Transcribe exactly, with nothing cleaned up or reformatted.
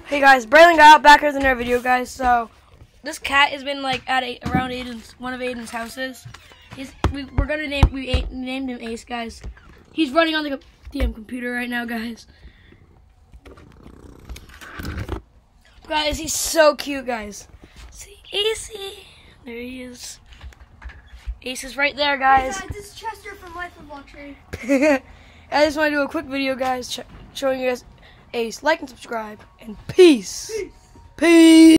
Hey guys, Braylon got out back with another video, guys. So this cat has been like at a, around Aiden's one of Aiden's houses. He's we, we're gonna name we a, named him Ace, guys. He's running on the damn computer right now, guys. Guys, he's so cute, guys. See, Ace, there he is. Ace is right there, guys. Hey guys, this is Chester from Life of Luxury. I just want to do a quick video, guys, showing you guys Ace. Like and subscribe, and peace. Peace. Peace.